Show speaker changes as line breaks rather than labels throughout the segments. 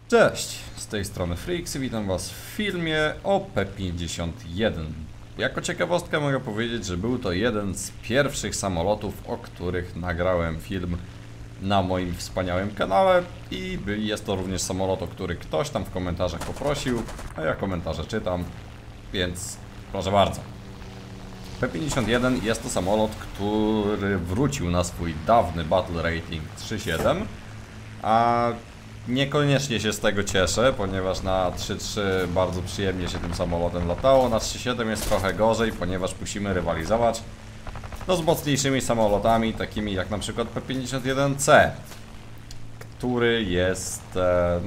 Cześć, z tej strony Freaks, witam was w filmie o P-51. Jako ciekawostkę mogę powiedzieć, że był to jeden z pierwszych samolotów, o których nagrałem film na moim wspaniałym kanale i jest to również samolot, o który ktoś tam w komentarzach poprosił, a ja komentarze czytam, więc proszę bardzo. P-51 jest to samolot, który wrócił na swój dawny battle rating 3.7, a niekoniecznie się z tego cieszę, ponieważ na 3.3 bardzo przyjemnie się tym samolotem latało, na 3.7 jest trochę gorzej, ponieważ musimy rywalizować z mocniejszymi samolotami, takimi jak na przykład P-51C, który jest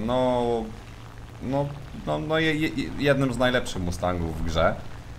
jednym z najlepszych Mustangów w grze.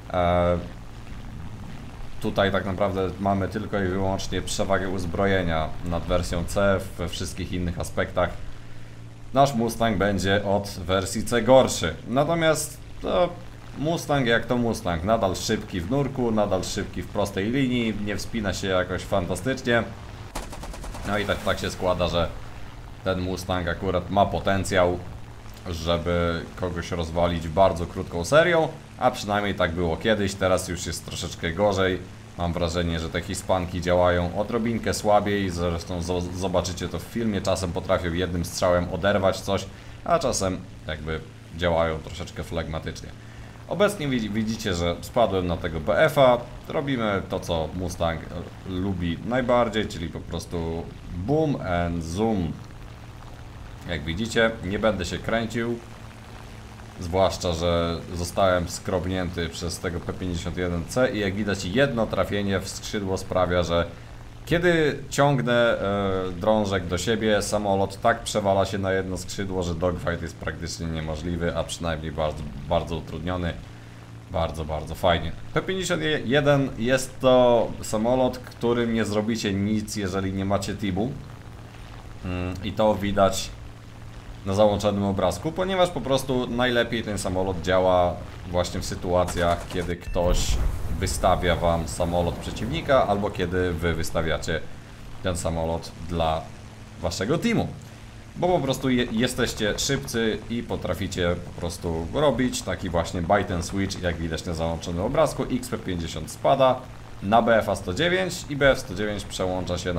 Tutaj tak naprawdę mamy tylko i wyłącznie przewagę uzbrojenia nad wersją C, we wszystkich innych aspektach nasz Mustang będzie od wersji C gorszy. Natomiast Mustang jak to Mustang, nadal szybki w nurku, nadal szybki w prostej linii, nie wspina się jakoś fantastycznie. No i tak się składa, że ten Mustang akurat ma potencjał, żeby kogoś rozwalić bardzo krótką serią, a przynajmniej tak było kiedyś, teraz już jest troszeczkę gorzej. Mam wrażenie, że te Hiszpanki działają odrobinkę słabiej, zresztą zobaczycie to w filmie, czasem potrafią jednym strzałem oderwać coś, a czasem jakby działają troszeczkę flegmatycznie. Obecnie widzicie, że spadłem na tego BF-a, robimy to, co Mustang lubi najbardziej, czyli po prostu boom and zoom. Jak widzicie, nie będę się kręcił, zwłaszcza że zostałem skrobnięty przez tego P-51C i jak widać jedno trafienie w skrzydło sprawia, że kiedy ciągnę drążek do siebie, samolot tak przewala się na jedno skrzydło, że dogfight jest praktycznie niemożliwy, a przynajmniej bardzo utrudniony. Bardzo fajnie. P-51 jest to samolot, którym nie zrobicie nic, jeżeli nie macie TIB-u. I to widać na załączonym obrazku, ponieważ po prostu najlepiej ten samolot działa właśnie w sytuacjach, kiedy ktoś wystawia wam samolot przeciwnika, albo kiedy wy wystawiacie ten samolot dla waszego teamu. Bo po prostu jesteście szybcy i potraficie po prostu robić taki właśnie bite and switch, jak widać na załączonym obrazku. XP-50 spada na BF-a 109 i BF-109 przełącza się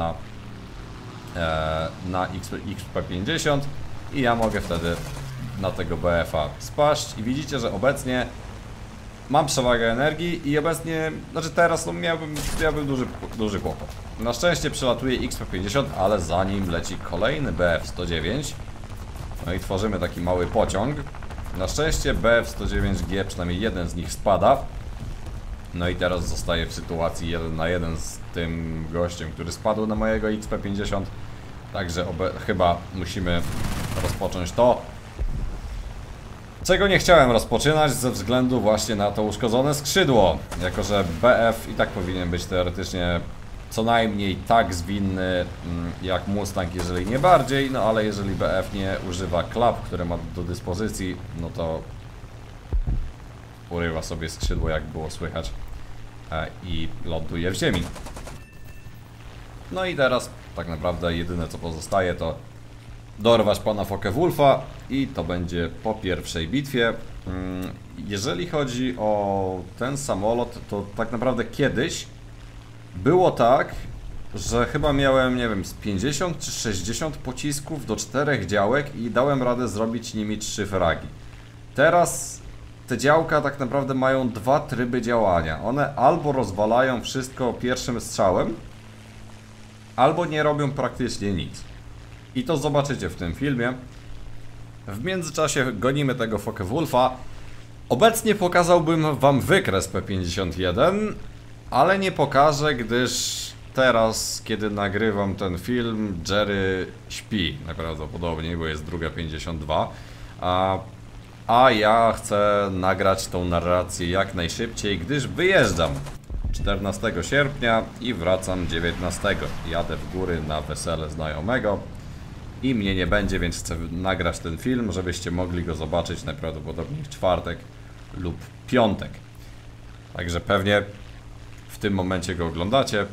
na XP-50 i ja mogę wtedy na tego BF-a spaść i widzicie, że obecnie mam przewagę energii i obecnie, znaczy teraz miałbym duży kłopot. Na szczęście przelatuje XP-50, ale za nim leci kolejny BF-109. No i tworzymy taki mały pociąg. Na szczęście BF-109G, przynajmniej jeden z nich spada. No i teraz zostaję w sytuacji 1 na 1 z tym gościem, który spadł na mojego XP-50. Także chyba musimy rozpocząć to, czego nie chciałem rozpoczynać ze względu właśnie na to uszkodzone skrzydło. Jako że BF i tak powinien być teoretycznie co najmniej tak zwinny jak Mustang, jeżeli nie bardziej, no ale jeżeli BF nie używa klap, które ma do dyspozycji, no to urywa sobie skrzydło, jak było słychać, i ląduje w ziemi. No i teraz tak naprawdę jedyne co pozostaje to dorwać pana Focke-Wulfa i to będzie po pierwszej bitwie. Jeżeli chodzi o ten samolot, to tak naprawdę kiedyś było tak, że chyba miałem, nie wiem, z 50 czy 60 pocisków do 4 działek i dałem radę zrobić nimi 3 fragi. Teraz te działka tak naprawdę mają 2 tryby działania. One albo rozwalają wszystko pierwszym strzałem, albo nie robią praktycznie nic. I to zobaczycie w tym filmie. W międzyczasie gonimy tego Focke-Wulfa. Obecnie pokazałbym wam wykres P-51, ale nie pokażę, gdyż teraz, kiedy nagrywam ten film, Jerry śpi najprawdopodobniej, bo jest 2:52. A ja chcę nagrać tą narrację jak najszybciej, gdyż wyjeżdżam 14 sierpnia i wracam 19. Jadę w góry na wesele znajomego i mnie nie będzie, więc chcę nagrać ten film, żebyście mogli go zobaczyć najprawdopodobniej w czwartek lub piątek. Także pewnie w tym momencie go oglądacie.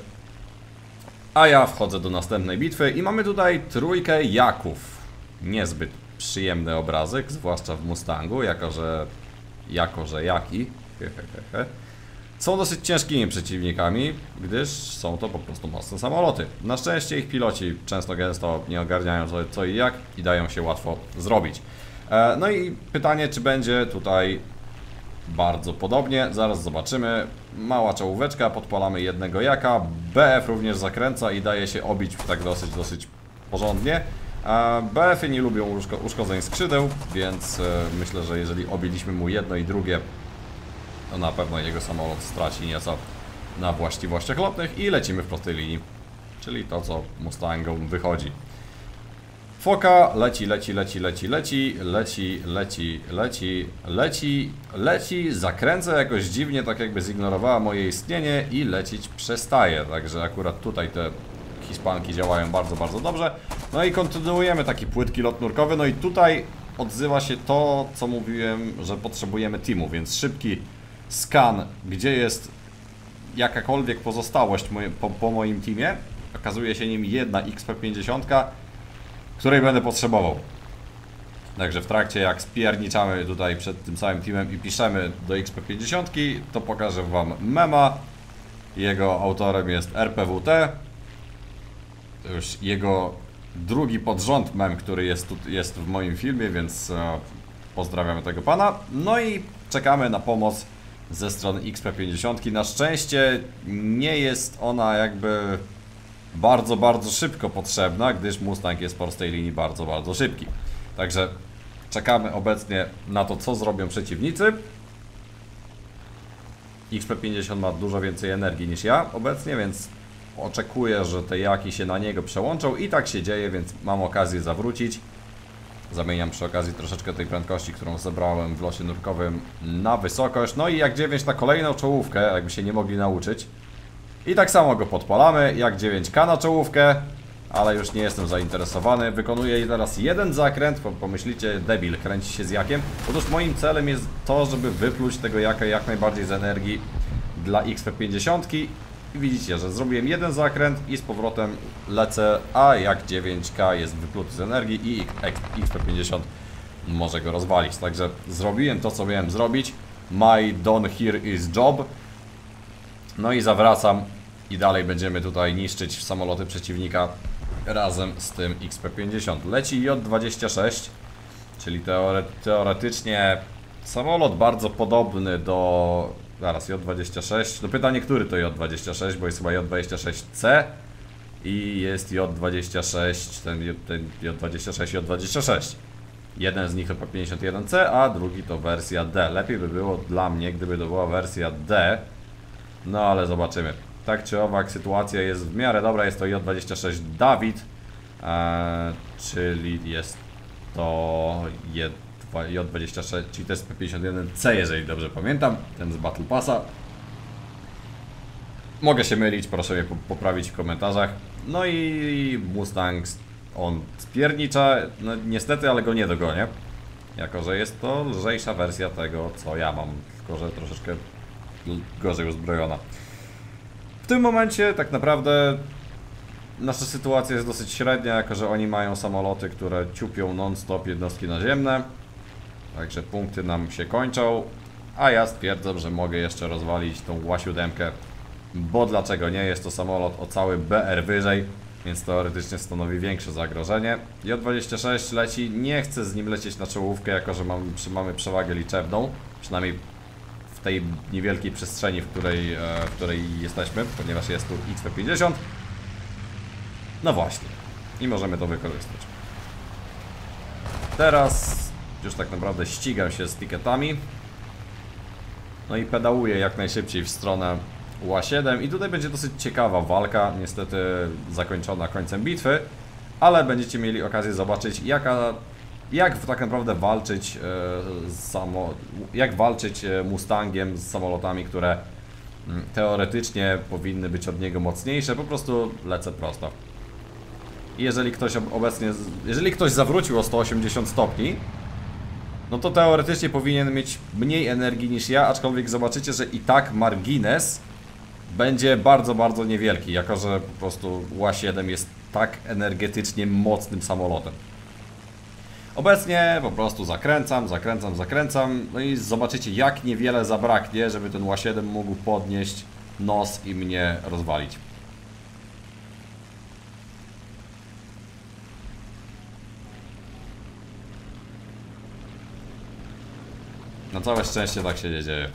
A ja wchodzę do następnej bitwy i mamy tutaj trójkę Jaków. Niezbyt przyjemny obrazek, zwłaszcza w Mustangu, jako że jaki. Są dosyć ciężkimi przeciwnikami, gdyż są to po prostu mocne samoloty. Na szczęście ich piloci często gęsto nie ogarniają co i jak i dają się łatwo zrobić. No i pytanie, czy będzie tutaj bardzo podobnie, zaraz zobaczymy. Mała czołóweczka, podpalamy jednego jaka, BF również zakręca i daje się obić tak dosyć porządnie. BF-y nie lubią uszkodzeń skrzydeł, więc myślę, że jeżeli obiliśmy mu jedno i drugie, to na pewno jego samolot straci nieco na właściwościach lotnych i lecimy w prostej linii. Czyli to, co Mustangom wychodzi. Foka leci, zakręca jakoś dziwnie, tak jakby zignorowała moje istnienie i lecieć przestaje. Także akurat tutaj te Hiszpanki działają bardzo dobrze. No i kontynuujemy taki płytki lot nurkowy. No i tutaj odzywa się to, co mówiłem, że potrzebujemy teamu, więc szybki skan, gdzie jest jakakolwiek pozostałość po moim teamie. Okazuje się nim jedna XP50, której będę potrzebował. Także w trakcie, jak spierniczamy tutaj przed tym samym teamem i piszemy do XP50, to pokażę wam mema. Jego autorem jest RPWT. To już jego drugi pod rząd mem, który jest w moim filmie, więc pozdrawiamy tego pana. No i czekamy na pomoc ze strony XP50. Na szczęście nie jest ona jakby bardzo szybko potrzebna, gdyż Mustang jest w prostej linii bardzo szybki. Także czekamy obecnie na to, co zrobią przeciwnicy. XP50 ma dużo więcej energii niż ja obecnie, więc oczekuję, że te jaki się na niego przełączą i tak się dzieje, więc mam okazję zawrócić. Zamieniam przy okazji troszeczkę tej prędkości, którą zebrałem w losie nurkowym, na wysokość. No i jak 9 na kolejną czołówkę, jakby się nie mogli nauczyć. I tak samo go podpalamy, jak 9K na czołówkę, ale już nie jestem zainteresowany. Wykonuję teraz jeden zakręt, pomyślicie, debil, kręci się z jakiem. Otóż moim celem jest to, żeby wypluć tego jaka jak najbardziej z energii dla XP50. I widzicie, że zrobiłem jeden zakręt i z powrotem lecę, a jak 9K jest wypluty z energii i XP50 może go rozwalić. Także zrobiłem to, co miałem zrobić. My done here is job. No i zawracam i dalej będziemy tutaj niszczyć samoloty przeciwnika razem z tym XP50. Leci J26, czyli teoretycznie samolot bardzo podobny do... Zaraz, J26. No pytanie, który to J26, bo jest chyba J26C i jest J26, ten J26, J26. Jeden z nich to P51C, a drugi to wersja D. Lepiej by było dla mnie, gdyby to była wersja D. No ale zobaczymy. Tak czy owak sytuacja jest w miarę dobra. Jest to J26 Dawid, czyli jest to J26, czyli to jest P51C, jeżeli dobrze pamiętam, ten z Battle Passa. Mogę się mylić, proszę mnie poprawić w komentarzach. No i Mustang, on spiernicza, no niestety, ale go nie dogonię. Jako że jest to lżejsza wersja tego, co ja mam, tylko że troszeczkę gorzej uzbrojona. W tym momencie tak naprawdę nasza sytuacja jest dosyć średnia, jako że oni mają samoloty, które ciupią non-stop jednostki naziemne. Także punkty nam się kończą, a ja stwierdzam, że mogę jeszcze rozwalić tą Ła-7, bo dlaczego nie? Jest to samolot o cały BR wyżej, więc teoretycznie stanowi większe zagrożenie. J26 leci, nie chcę z nim lecieć na czołówkę, jako że mamy przewagę liczebną, przynajmniej w tej niewielkiej przestrzeni, w której jesteśmy, ponieważ jest tu XP50. No właśnie, i możemy to wykorzystać. Teraz już tak naprawdę ścigam się z tiketami. No i pedałuję jak najszybciej w stronę Ła-7 i tutaj będzie dosyć ciekawa walka, niestety zakończona końcem bitwy, ale będziecie mieli okazję zobaczyć jak tak naprawdę walczyć Mustangiem z samolotami, które teoretycznie powinny być od niego mocniejsze. Po prostu lecę prosto. I jeżeli ktoś zawrócił o 180 stopni, no to teoretycznie powinien mieć mniej energii niż ja, aczkolwiek zobaczycie, że i tak margines będzie bardzo niewielki, jako że po prostu Ła-7 jest tak energetycznie mocnym samolotem. Obecnie po prostu zakręcam, no i zobaczycie, jak niewiele zabraknie, żeby ten Ła-7 mógł podnieść nos i mnie rozwalić. Na całe szczęście tak się nie dzieje.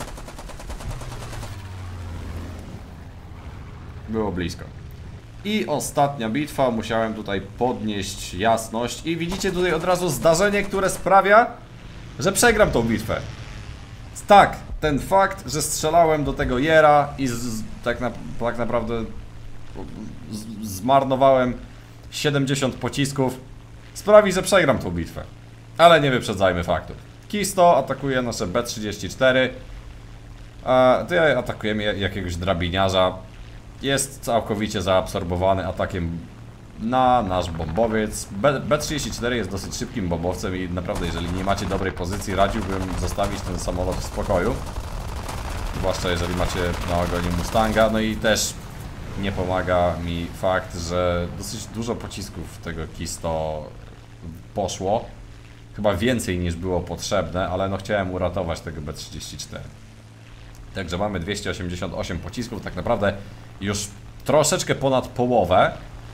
Było blisko. I ostatnia bitwa, musiałem tutaj podnieść jasność i widzicie tutaj od razu zdarzenie, które sprawia, że przegram tą bitwę. Tak, ten fakt, że strzelałem do tego Jera i tak naprawdę zmarnowałem 70 pocisków, sprawi, że przegram tą bitwę. Ale nie wyprzedzajmy faktów. Kisto atakuje nasze B-34, a tutaj atakujemy jakiegoś drabiniarza. Jest całkowicie zaabsorbowany atakiem na nasz bombowiec. B-34 jest dosyć szybkim bombowcem i naprawdę, jeżeli nie macie dobrej pozycji, radziłbym zostawić ten samolot w spokoju. Zwłaszcza jeżeli macie na ogonie Mustanga. No i też nie pomaga mi fakt, że dosyć dużo pocisków tego Kisto poszło. Chyba więcej niż było potrzebne, ale no chciałem uratować tego B-34. Także mamy 288 pocisków, tak naprawdę już troszeczkę ponad połowę,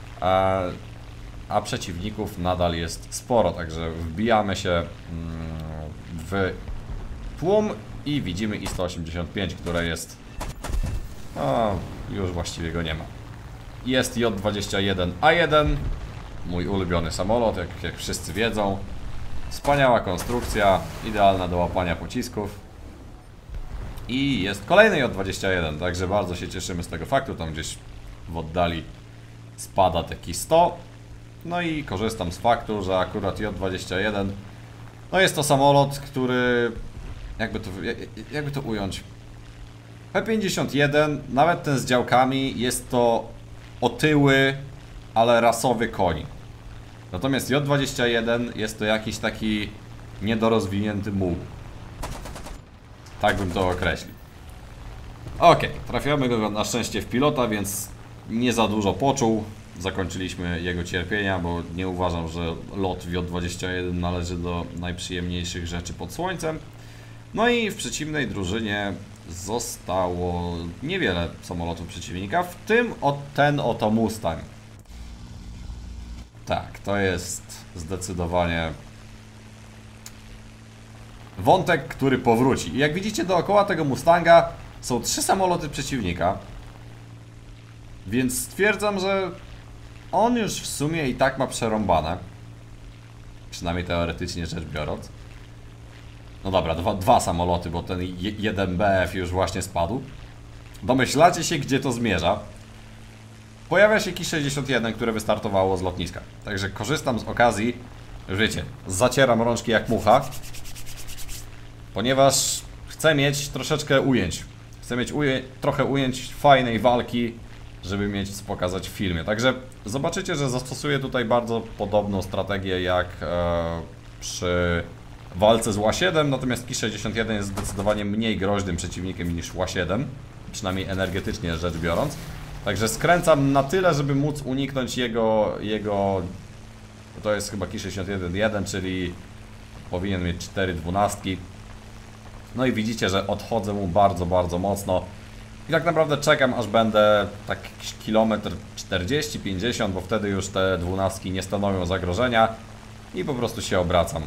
a przeciwników nadal jest sporo, także wbijamy się w tłum i widzimy I-185, które jest... No, już właściwie go nie ma. Jest J-21A1, mój ulubiony samolot, jak wszyscy wiedzą. Wspaniała konstrukcja, idealna do łapania pocisków. I jest kolejny J-21, także bardzo się cieszymy z tego faktu. Tam gdzieś w oddali spada taki 100. No i korzystam z faktu, że akurat J-21 no jest to samolot, który... Jakby to ująć? P-51, nawet ten z działkami, jest to otyły, ale rasowy koń. Natomiast J-21 jest to jakiś taki niedorozwinięty muł. Tak bym to określił. Ok, trafiamy go na szczęście w pilota, więc nie za dużo poczuł. Zakończyliśmy jego cierpienia, bo nie uważam, że lot w J-21 należy do najprzyjemniejszych rzeczy pod słońcem. No i w przeciwnej drużynie zostało niewiele samolotów przeciwnika, w tym ten oto Mustang. Tak, to jest zdecydowanie wątek, który powróci. I jak widzicie, dookoła tego Mustanga są 3 samoloty przeciwnika. Więc stwierdzam, że on już w sumie i tak ma przerąbane. Przynajmniej teoretycznie rzecz biorąc. No dobra, dwa samoloty, bo ten jeden BF już właśnie spadł. Domyślacie się, gdzie to zmierza. Pojawia się Ki-61, które wystartowało z lotniska. Także korzystam z okazji, już wiecie, zacieram rączki jak mucha. Ponieważ chcę mieć troszeczkę ujęć. Chcę mieć trochę ujęć fajnej walki, żeby mieć co pokazać w filmie. Także zobaczycie, że zastosuję tutaj bardzo podobną strategię jak przy walce z Ła-7, natomiast Ki-61 jest zdecydowanie mniej groźnym przeciwnikiem niż Ła-7, przynajmniej energetycznie rzecz biorąc. Także skręcam na tyle, żeby móc uniknąć jego to jest chyba Ki-61-1, czyli powinien mieć 4 dwunastki. No i widzicie, że odchodzę mu bardzo, bardzo mocno. I tak naprawdę czekam, aż będę tak kilometr 40-50, bo wtedy już te dwunastki nie stanowią zagrożenia. I po prostu się obracam.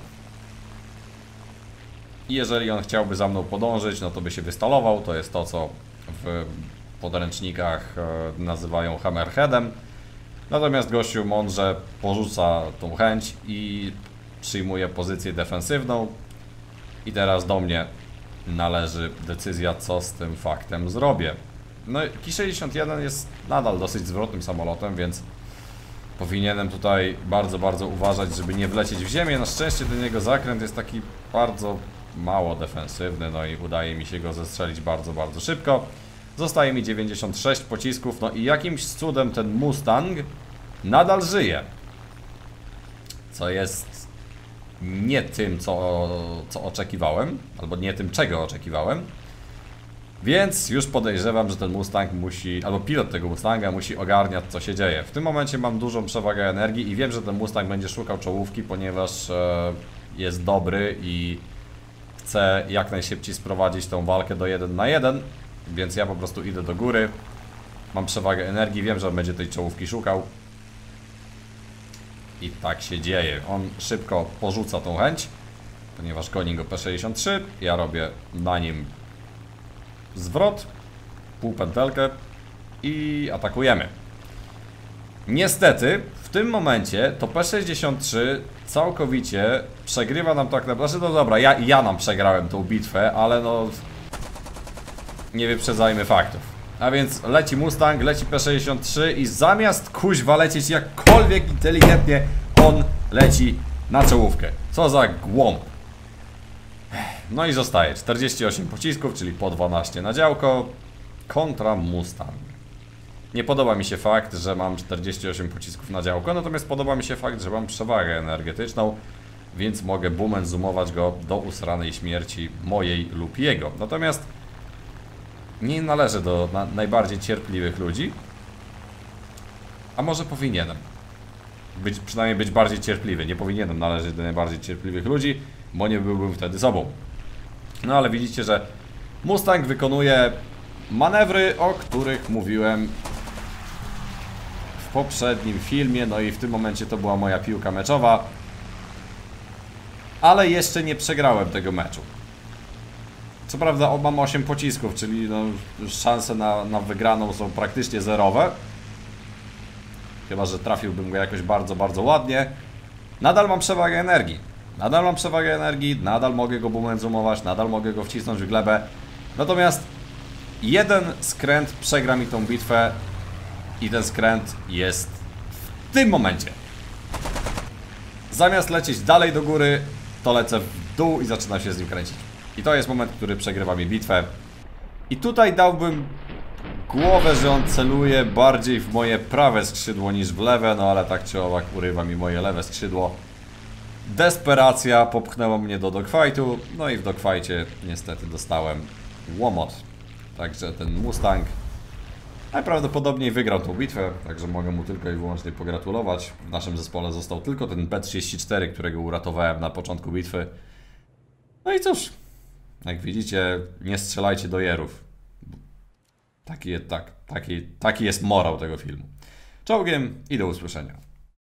I jeżeli on chciałby za mną podążyć, no to by się wystalował. To jest to, co w podręcznikach nazywają hammerheadem. Natomiast gościu mądrze porzuca tą chęć i przyjmuje pozycję defensywną. I teraz do mnie należy decyzja, co z tym faktem zrobię. No Ki-61 jest nadal dosyć zwrotnym samolotem, więc powinienem tutaj bardzo, bardzo uważać, żeby nie wlecieć w ziemię. Na szczęście ten jego zakręt jest taki bardzo mało defensywny, no i udaje mi się go zestrzelić bardzo, bardzo szybko. Zostaje mi 96 pocisków, no i jakimś cudem ten Mustang nadal żyje. Co jest nie tym, co oczekiwałem, albo nie tym, czego oczekiwałem. Więc już podejrzewam, że ten Mustang musi, albo pilot tego Mustanga musi ogarniać, co się dzieje. W tym momencie mam dużą przewagę energii i wiem, że ten Mustang będzie szukał czołówki, ponieważ jest dobry i chce jak najszybciej sprowadzić tą walkę do 1 na 1, więc ja po prostu idę do góry. Mam przewagę energii, wiem, że on będzie tej czołówki szukał. I tak się dzieje. On szybko porzuca tą chęć, ponieważ goni go P63. Ja robię na nim zwrot, półpętelkę i atakujemy. Niestety, w tym momencie to P63 całkowicie przegrywa nam tak naprawdę. Znaczy, no dobra, ja nam przegrałem tą bitwę, ale no nie wyprzedzajmy faktów. A więc leci Mustang, leci P63 i zamiast kuźwa lecieć jakkolwiek inteligentnie, on leci na czołówkę. Co za głąb. No i zostaje 48 pocisków, czyli po 12 na działko kontra Mustang. Nie podoba mi się fakt, że mam 48 pocisków na działko, natomiast podoba mi się fakt, że mam przewagę energetyczną, więc mogę boomem zoomować go do usranej śmierci mojej lub jego. Natomiast nie należę do najbardziej cierpliwych ludzi, a może powinienem. Przynajmniej być bardziej cierpliwy. Nie powinienem należeć do najbardziej cierpliwych ludzi, bo nie byłbym wtedy sobą. No ale widzicie, że Mustang wykonuje manewry, o których mówiłem w poprzednim filmie. No i w tym momencie to była moja piłka meczowa. Ale jeszcze nie przegrałem tego meczu. Co prawda mam 8 pocisków, czyli no, szanse na wygraną są praktycznie zerowe. Chyba że trafiłbym go jakoś bardzo, bardzo ładnie. Nadal mam przewagę energii. Nadal mogę go boomem zoomować, nadal mogę go wcisnąć w glebę. Natomiast jeden skręt przegra mi tą bitwę i ten skręt jest w tym momencie. Zamiast lecieć dalej do góry, to lecę w dół i zaczynam się z nim kręcić. I to jest moment, który przegrywa mi bitwę. I tutaj dałbym głowę, że on celuje bardziej w moje prawe skrzydło niż w lewe, no ale tak czy owak urywa mi moje lewe skrzydło. Desperacja popchnęła mnie do dogfightu, no i w dogfightie niestety dostałem łomot. Także ten Mustang najprawdopodobniej wygrał tą bitwę, także mogę mu tylko i wyłącznie pogratulować. W naszym zespole został tylko ten P34, którego uratowałem na początku bitwy. No i cóż, jak widzicie, nie strzelajcie do jerów. Taki jest morał tego filmu. Czołgiem i do usłyszenia.